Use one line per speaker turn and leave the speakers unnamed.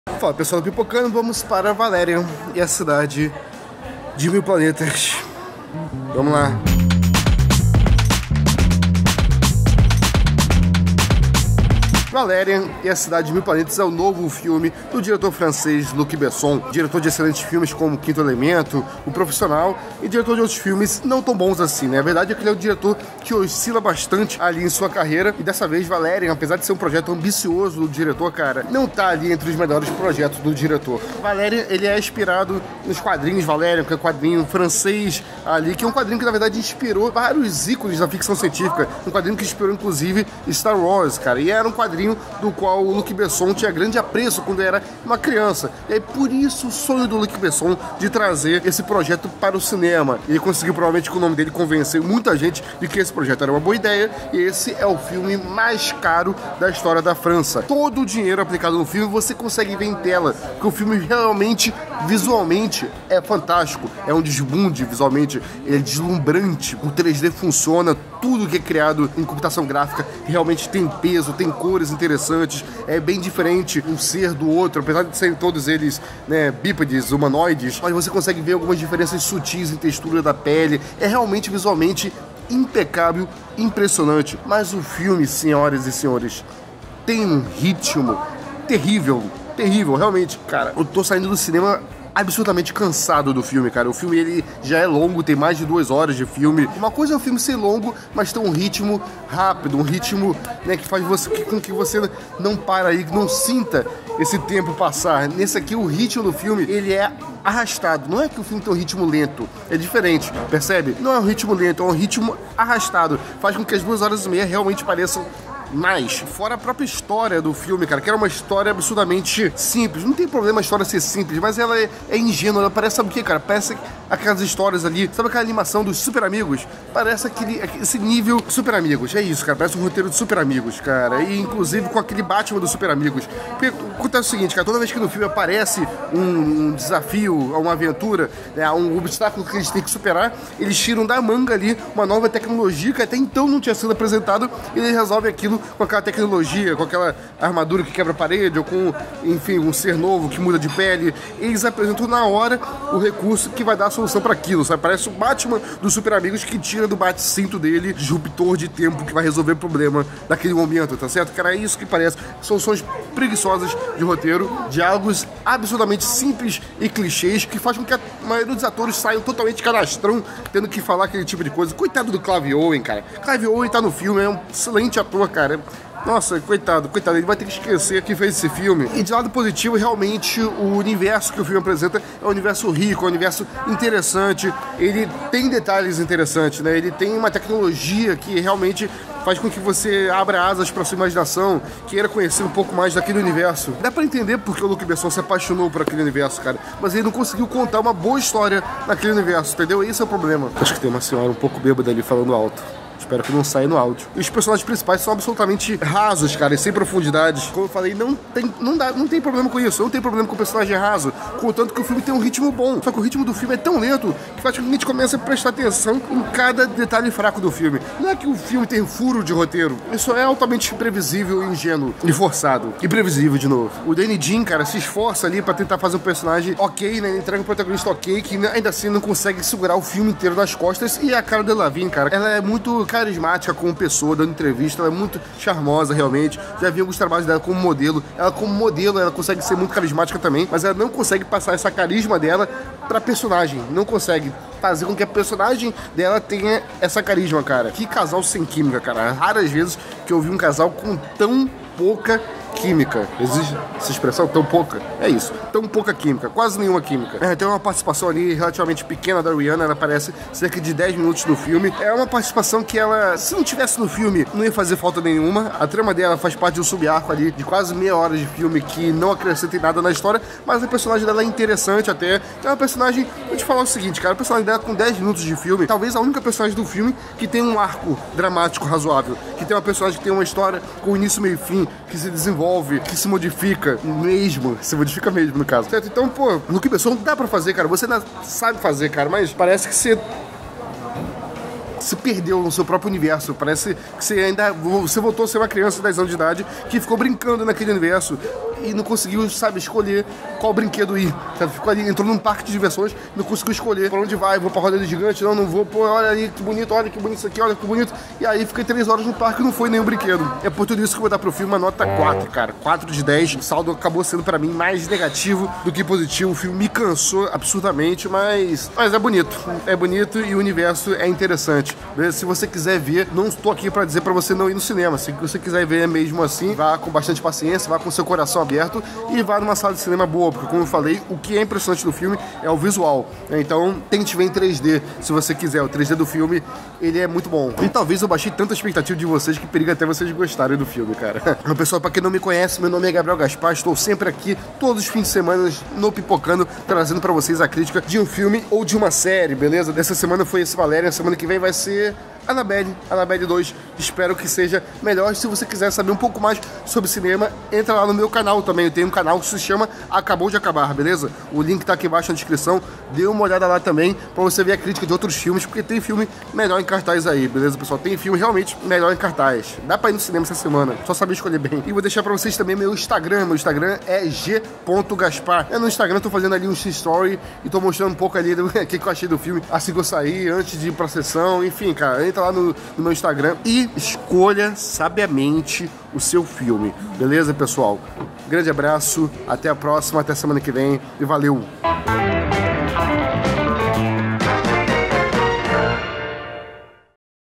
Fala pessoal do Pipocando, vamos para Valerian e a cidade de mil planetas. Vamos lá. Valerian e a Cidade de Mil Planetas é o novo filme do diretor francês Luc Besson, diretor de excelentes filmes como Quinto Elemento, O Profissional e diretor de outros filmes não tão bons assim, né? A verdade é que ele é um diretor que oscila bastante ali em sua carreira e dessa vez Valerian, apesar de ser um projeto ambicioso do diretor, cara, não tá ali entre os melhores projetos do diretor. Valerian, ele é inspirado nos quadrinhos Valerian, que é um quadrinho francês ali, que é um quadrinho que na verdade inspirou vários ícones da ficção científica, um quadrinho que inspirou inclusive Star Wars, cara, e era um quadrinho do qual o Luc Besson tinha grande apreço quando era uma criança. E aí, por isso, o sonho do Luc Besson de trazer esse projeto para o cinema. Ele conseguiu, provavelmente, com o nome dele, convencer muita gente de que esse projeto era uma boa ideia. E esse é o filme mais caro da história da França. Todo o dinheiro aplicado no filme você consegue ver em tela, porque o filme realmente, visualmente, é fantástico. É um desbunde visualmente, ele é deslumbrante. O 3D funciona, tudo que é criado em computação gráfica realmente tem peso, tem cores interessantes, é bem diferente um ser do outro, apesar de serem todos eles, né, bípedes, humanoides, mas você consegue ver algumas diferenças sutis em textura da pele, é realmente visualmente impecável, impressionante, mas o filme, senhoras e senhores, tem um ritmo terrível, realmente, cara, eu tô saindo do cinema absolutamente cansado do filme, cara. O filme, ele já é longo, tem mais de 2 horas de filme. Uma coisa é o filme ser longo, mas tem um ritmo rápido, um ritmo, né, que faz você, com que você não para aí, que não sinta esse tempo passar. Nesse aqui, o ritmo do filme, ele é arrastado. Não é que o filme tem um ritmo lento, é diferente, percebe? Não é um ritmo lento, é um ritmo arrastado. Faz com que as 2 horas e meia realmente pareçam mais. Fora a própria história do filme, cara, que era uma história absurdamente simples. Não tem problema a história ser simples, mas ela é ingênua. Ela parece, sabe o que, cara? Parece aquelas histórias ali. Sabe aquela animação dos Super Amigos? Parece esse nível Super Amigos. É isso, cara. Parece um roteiro de Super Amigos, cara. E inclusive com aquele Batman dos Super Amigos. Porque acontece o seguinte, cara. Toda vez que no filme aparece um desafio, uma aventura, né, um obstáculo que eles têm que superar, eles tiram da manga ali uma nova tecnologia que até então não tinha sido apresentado e eles resolvem aquilo com aquela tecnologia, com aquela armadura que quebra a parede, ou com, enfim, um ser novo que muda de pele. Eles apresentam na hora o recurso que vai dar a solução para aquilo, sabe? Parece o Batman dos Super Amigos que tira do bate-cinto dele disruptor de tempo que vai resolver o problema daquele momento, tá certo? Cara, é isso que parece. Soluções preguiçosas de roteiro, diálogos absurdamente simples e clichês que faz com que a maioria dos atores saiam totalmente canastrão, tendo que falar aquele tipo de coisa. Coitado do Clive Owen, cara. Clive Owen tá no filme, é um excelente ator, cara. Nossa, coitado, ele vai ter que esquecer que fez esse filme. E de lado positivo, realmente, o universo que o filme apresenta é um universo rico, é um universo interessante. Ele tem detalhes interessantes, né? Ele tem uma tecnologia que realmente faz com que você abra asas para sua imaginação, queira conhecer um pouco mais daquele universo. Dá pra entender porque o Luc Besson se apaixonou por aquele universo, cara. Mas ele não conseguiu contar uma boa história naquele universo, entendeu? Esse é o problema. Acho que tem uma senhora um pouco bêbada ali falando alto. Espero que não saia no áudio. E os personagens principais são absolutamente rasos, cara, e sem profundidade. Como eu falei, não tem problema com isso. Não tem problema com o personagem raso, contanto que o filme tem um ritmo bom. Só que o ritmo do filme é tão lento que faz com que a gente comece a prestar atenção em cada detalhe fraco do filme. Não é que o filme tem furo de roteiro. Isso é altamente previsível, ingênuo e forçado. E previsível de novo. O Danny Jean, cara, se esforça ali pra tentar fazer um personagem ok, né? Ele entrega um protagonista ok, que ainda assim não consegue segurar o filme inteiro nas costas. E a Cara Delevingne, cara, ela é muito carismática como pessoa, dando entrevista, ela é muito charmosa realmente. Já vi alguns trabalhos dela como modelo. Ela como modelo, ela consegue ser muito carismática também, mas ela não consegue passar essa carisma dela pra personagem. Não consegue fazer com que a personagem dela tenha essa carisma, cara. Que casal sem química, cara. Raras vezes que eu vi um casal com tão pouca química. Existe essa expressão, tão pouca? É isso, tão pouca química, quase nenhuma química. Tem uma participação ali relativamente pequena da Rihanna, ela aparece cerca de 10 minutos no filme. É uma participação que ela, se não tivesse no filme, não ia fazer falta nenhuma. A trama dela faz parte de um sub-arco ali de quase meia hora de filme que não acrescenta em nada na história, mas a personagem dela é interessante até. É uma personagem, vou te falar o seguinte, cara, a personagem dela com 10 minutos de filme, talvez a única personagem do filme que tem um arco dramático razoável, que tem uma personagem que tem uma história com início, meio e fim, que se desenvolve, que se modifica mesmo, no caso, certo? Então, pô, no que pessoa não dá pra fazer, cara, você ainda sabe fazer, cara, mas parece que você se perdeu no seu próprio universo. Parece que você voltou a ser uma criança de 10 anos de idade que ficou brincando naquele universo. e não conseguiu, sabe, escolher qual brinquedo ir. Sabe? Ficou ali, entrou num parque de diversões, não conseguiu escolher pra onde vai, vou pra roda de gigante, não vou, pô, olha ali que bonito isso aqui, olha que bonito. E aí fiquei 3 horas no parque e não foi nenhum brinquedo. É por tudo isso que eu vou dar pro filme uma nota 4, cara. 4 de 10. O saldo acabou sendo pra mim mais negativo do que positivo. O filme me cansou absurdamente, mas é bonito. É bonito e o universo é interessante. Beleza? Se você quiser ver, não estou aqui pra dizer pra você não ir no cinema. Se você quiser ver mesmo assim, vá com bastante paciência, vá com seu coração aberto e vá numa sala de cinema boa, porque como eu falei, o que é impressionante do filme é o visual. Então, tente ver em 3D, se você quiser. O 3D do filme, ele é muito bom. E talvez eu baixei tanta expectativa de vocês que periga até vocês gostarem do filme, cara. Então, pessoal, pra quem não me conhece, meu nome é Gabriel Gaspar, estou sempre aqui, todos os fins de semana, no Pipocando, trazendo pra vocês a crítica de um filme ou de uma série, beleza? Dessa semana foi esse Valerian, semana que vem vai ser Annabelle 2, espero que seja melhor. Se você quiser saber um pouco mais sobre cinema, entra lá no meu canal também, eu tenho um canal que se chama Acabou de Acabar, beleza? O link tá aqui embaixo na descrição, dê uma olhada lá também, pra você ver a crítica de outros filmes, porque tem filme melhor em cartaz aí, beleza, pessoal? Tem filme realmente melhor em cartaz, dá pra ir no cinema essa semana, só saber escolher bem. E vou deixar pra vocês também meu Instagram é g.gaspar. No Instagram eu tô fazendo ali um X-Story e tô mostrando um pouco ali do que eu achei do filme, assim que eu saí, antes de ir pra sessão, enfim, cara, entra lá no meu Instagram e escolha sabiamente o seu filme, beleza, pessoal? Grande abraço, até a próxima, até semana que vem e valeu!